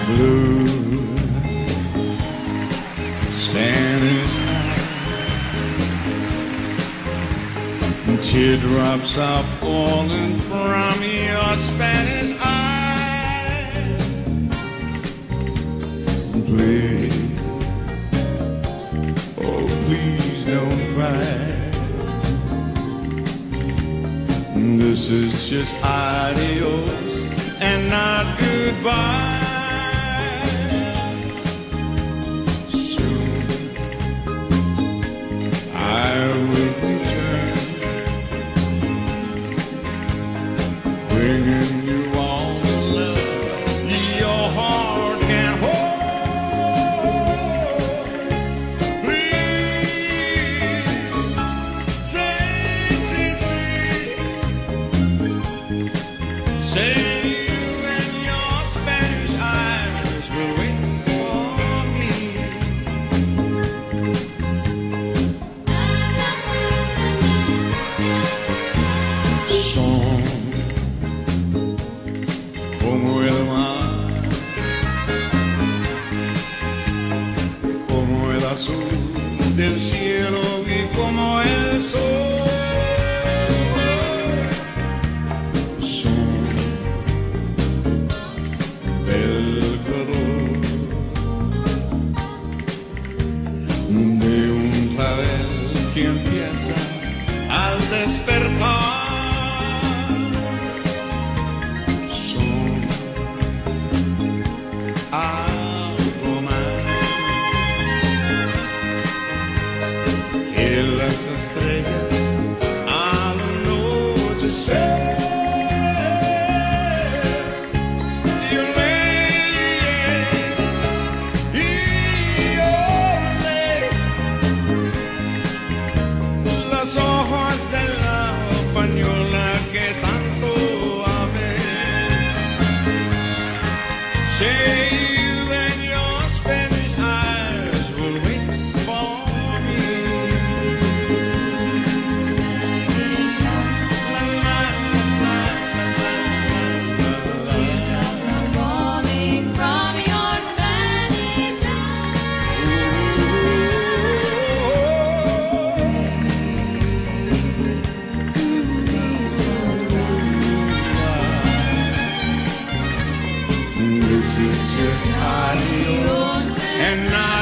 blue Spanish night. Teardrops are falling from your Spanish eyes. Please, oh please don't cry. This is just adios and not goodbye. Soon I will return, bringing you all the love your heart can hold. Please say, say you and your Spanish eyes will wait for me. Son como el mar, como el azul del cielo y como el sol. De un clavel que empieza al despertar. Son algo más que las estrellas al anochecer. Los ojos de la española que tanto amé. Say you and your Spanish eyes will wait for me. Spanish la la la la la la. Teardrops are falling from your Spanish This is just adios and not